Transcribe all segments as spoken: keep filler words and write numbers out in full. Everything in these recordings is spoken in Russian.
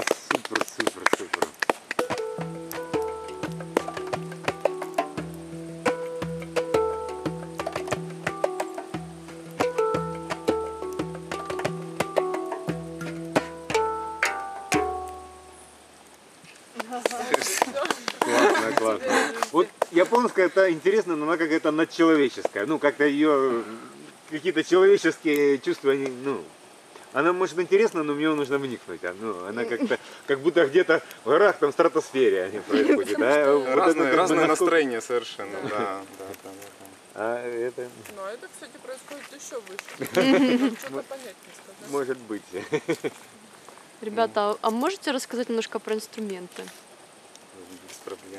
Класс, супер, супер, супер. Классно, классно. Вот японская это интересно, но она какая-то надчеловеческая. Ну, как-то ее какие-то человеческие чувства, они, ну, она может интересна, но в нее нужно вникнуть. А, ну, она как-то, как будто где-то в горах, там, в стратосфере они происходят. А, вот разное это, разное насколько... настроение совершенно, да, да, да, да, да. А это... Ну, это, кстати, происходит еще выше. Что-то понять не сказать. Может быть. Ребята, а можете рассказать немножко про инструменты? Без проблем.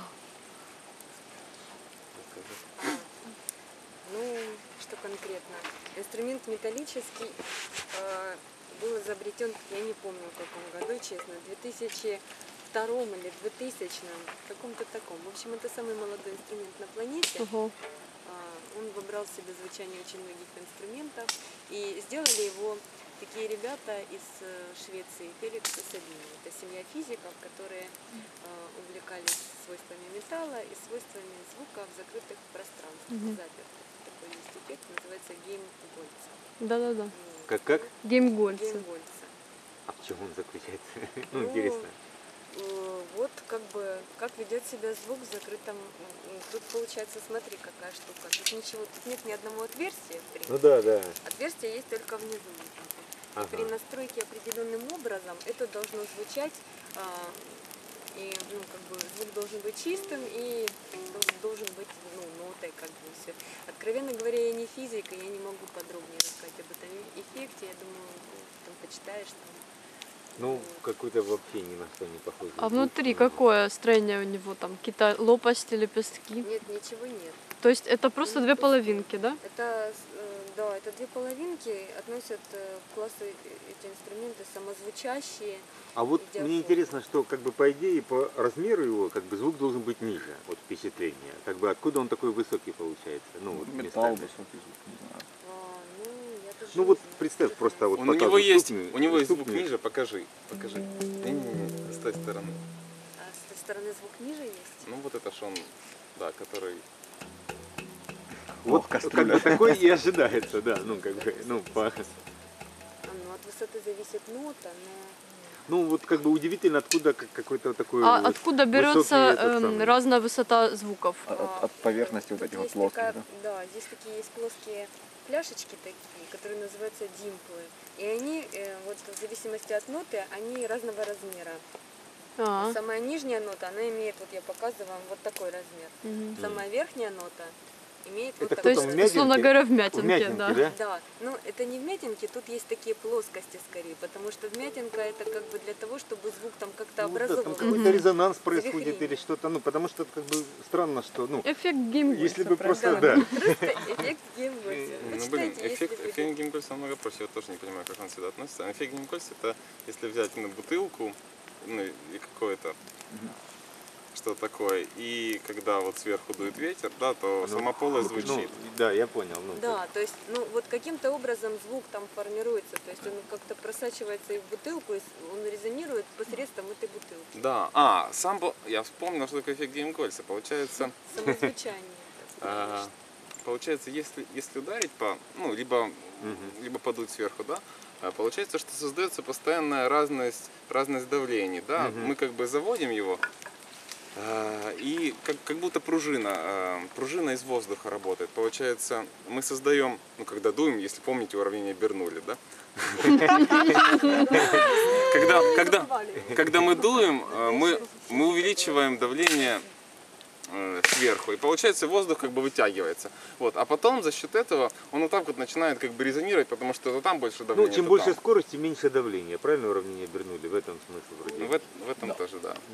Ну, что конкретно? Инструмент металлический э, был изобретен, я не помню в каком году, честно, в две тысячи втором или двухтысячном, в каком-то таком. В общем, это самый молодой инструмент на планете. Ого. Э, он выбрал себе звучание очень многих инструментов. И сделали его такие ребята из э, Швеции, Феликс и Сабини. Это семья физиков, которые э, увлекались свойствами металла и свойствами звука в закрытых пространствах, Мгм. запертых. Такой есть эффект, называется гейм-гольца. Да-да-да. Как, как? Геймгольцы. Гейм-гольца. А в чем он заключается? Ну, Ну, интересно. Э, Вот как бы, как ведет себя звук в закрытом... м, Тут получается, смотри, какая штука. Тут ничего, тут нет ни одного отверстия, в принципе. Ну да, да. Отверстие есть только внизу. Ага. При настройке определенным образом это должно звучать, а, и ну, как бы звук должен быть чистым и дол- должен быть ну, нотой, как бы все. Откровенно говоря, я не физик, и я не могу подробнее рассказать об этом эффекте. Я думаю, ну, там почитаешь там. Ну, какой-то вообще ни на что не похожий. А звук, внутри ну. какое строение у него там? Какие-то лопасти, лепестки? Нет, ничего нет. То есть это просто две половинки, да? Это, э, да, это две половинки относят э, к классу э, эти инструменты самозвучащие. А вот Диафон. мне интересно, что как бы по идее, по размеру его, как бы звук должен быть ниже, вот впечатление. Как бы откуда он такой высокий получается? Ну, вот Металл, местами. высокий звук, не знаю. А, ну, я даже Ну не вот знаю, представь честно. просто вот Он, у него показывай есть, ступни, у него есть звук ступни. ниже, покажи, покажи. Не-не-не, с той стороны. А с той стороны звук ниже есть? Ну вот это ж он, да, который... Вот Ох, как кастрюля. бы такой и ожидается, да, ну как бы, ну, по... А, ну, от высоты зависит нота, но... ну вот как бы удивительно, откуда как- какой-то такой А вот откуда берется высокий этот эм, самый. разная высота звуков? От, от- от поверхности вот Тут этих вот есть плоских, такая- да? Да, здесь такие есть плоские пляшечки такие, которые называются димплы. И они, э, вот в зависимости от ноты, они разного размера. А, Самая нижняя нота, она имеет, вот я показываю вам, вот такой размер. мгм. Самая верхняя нота имеет вот Это То такой есть, в размер. мятинке? условно говоря, в В мятинке, мятинке, да. да? Да, но это не в мятинке, тут есть такие плоскости скорее, потому что вмятинка это как бы для того, чтобы звук там как-то Ну, да, там образовывался. какой-то резонанс происходит Завихрение. или что-то, ну потому что как бы странно, что, ну, Эффект геймгольца. если бы правильно. просто, да. Просто эффект геймгольца. Ну, блин, Почитайте, если эффект, вы- эффект геймкольца намного проще, я тоже не понимаю, как он сюда относится. А эффект геймкольца это если взять на бутылку, ну и какое-то, что такое, и когда вот сверху дует ветер, да, то сама полость Ну, звучит. да, я понял. Ну, Да, то есть, ну вот каким-то образом звук там формируется, то есть он как-то просачивается и в бутылку, и с- он резонирует посредством этой бутылки. Да, а, сам был, я вспомнил, что такое эффект геймкольца. Получается, Самозвучание. так а, сказать. получается, если, если ударить по, ну, либо, либо подуть сверху, да, а, получается, что создается постоянная разность, разность давлений, да, Мгм. мы как бы заводим его, а, и как, как будто пружина, а, пружина из воздуха работает. Получается, мы создаем, ну, когда дуем, если помните, уравнение Бернулли, да? Когда, когда, когда мы дуем, э, мы, мы увеличиваем давление э, сверху, и получается воздух как бы вытягивается. Вот. А потом за счет этого он вот так вот начинает как бы резонировать, потому что то там больше Ну, давления. чем то больше там. скорости, меньше давления. Правильно уравнение Бернулли? В этом смысл вроде. В, эт- в этом тоже, да.